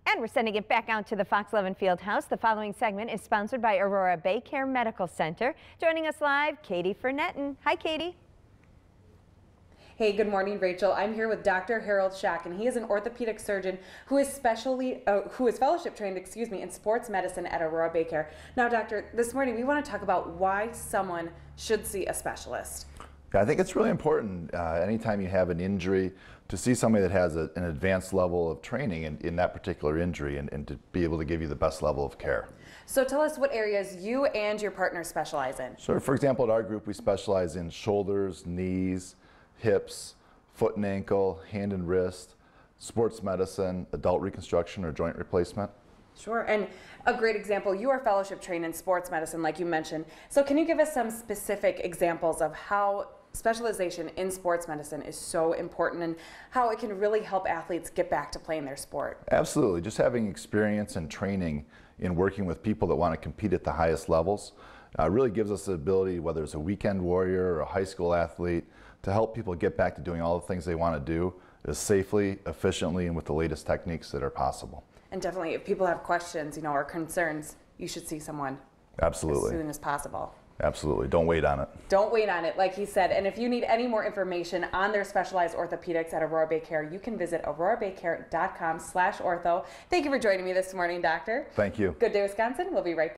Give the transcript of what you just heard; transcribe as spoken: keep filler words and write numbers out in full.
And we're sending it back out to the Fox eleven Field House. The following segment is sponsored by Aurora BayCare Medical Center. Joining us live, Katie Fernetton. Hi, Katie. Hey, good morning, Rachel. I'm here with Doctor Harold Schock, and he is an orthopedic surgeon who is specially, uh, who is fellowship trained, excuse me, in sports medicine at Aurora BayCare. Now, doctor, this morning we want to talk about why someone should see a specialist. Yeah, I think it's really important uh, anytime you have an injury to see somebody that has a, an advanced level of training in, in that particular injury and, and to be able to give you the best level of care. So tell us what areas you and your partner specialize in. So for example, at our group we specialize in shoulders, knees, hips, foot and ankle, hand and wrist, sports medicine, adult reconstruction or joint replacement. Sure, and a great example, you are fellowship trained in sports medicine like you mentioned. So can you give us some specific examples of how specialization in sports medicine is so important and how it can really help athletes get back to playing their sport? Absolutely, just having experience and training in working with people that want to compete at the highest levels uh, really gives us the ability, whether it's a weekend warrior or a high school athlete, to help people get back to doing all the things they want to do as safely, efficiently, and with the latest techniques that are possible. And definitely, if people have questions, you know, or concerns, you should see someone Absolutely. as soon as possible. Absolutely. Don't wait on it. Don't wait on it, like he said. And if you need any more information on their specialized orthopedics at Aurora BayCare, you can visit aurora baycare dot com slash ortho. Thank you for joining me this morning, doctor. Thank you. Good day, Wisconsin. We'll be right back.